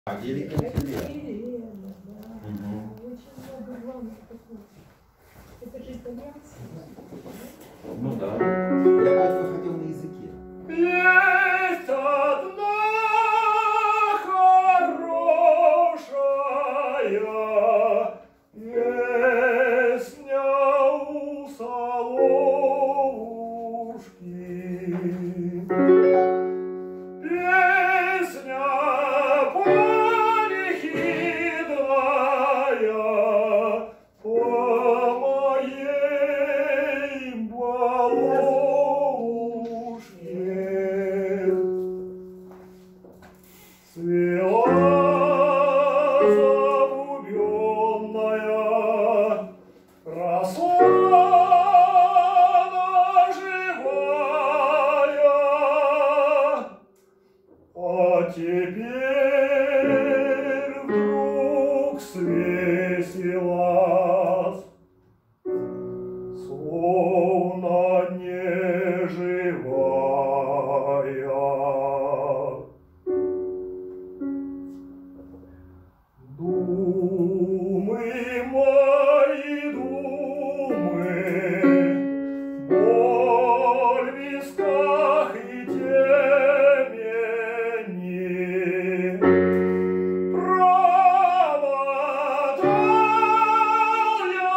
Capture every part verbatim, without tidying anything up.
А, Елена. Елена, да. Угу. Очень много главных таких. Это же итальянцы. Ну да. Я просто хотел на языке. Есть одна хорошая песня у Соловушки. Песня панихидная по моей балушке. Цвела загубленная, росла живая, а теперь вдруг свесилась, словно неживая. Думы мои, думы, боль в висках и темени, промотал я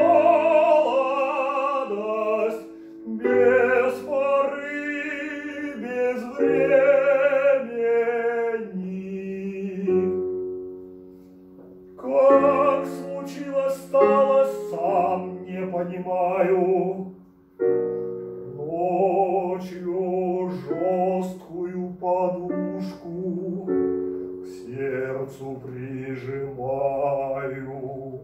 молодость без поры, без времени. Как случилось, стало, сам не понимаю. Ночью жесткую подушку к сердцу прижимаю.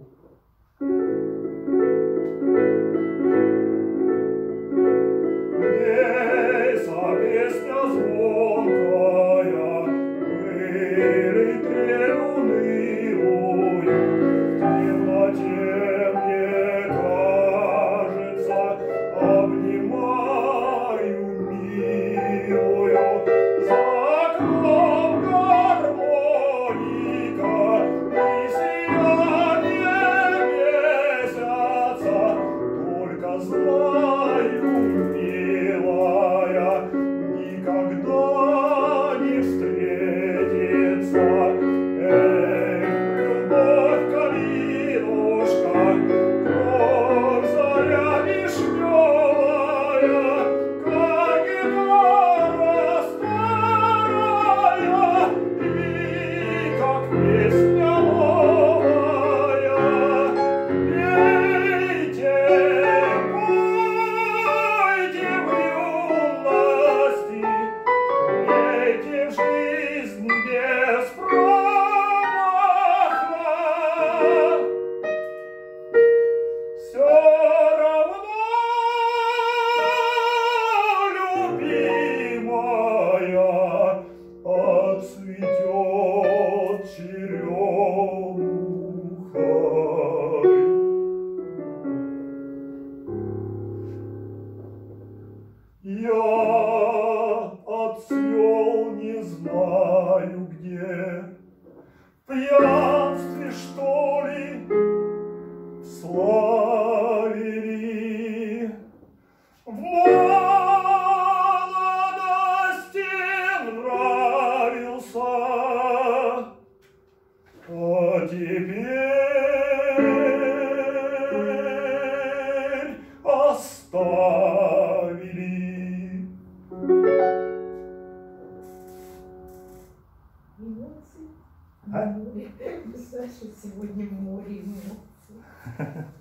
Нейся песня звонкая, были трель унылую. В темноте мне кажется, обнимаю милую. За окном гармоника и сияние месяца. Только знаю, милая, никогда не встретится. Эх, любовь, калинушка, как заря вишневая, как гитара старая и как песня новая. Пейте, пойте в юности, пейте в жизнь без промаха. Все равно, любимая, отцветет черемухой. Я отцвел не знаю где, в пьянстве, что ли, в славе ли, в молодости нравился, а теперь оставили. Эмоции. А? Саша сегодня море эмоций.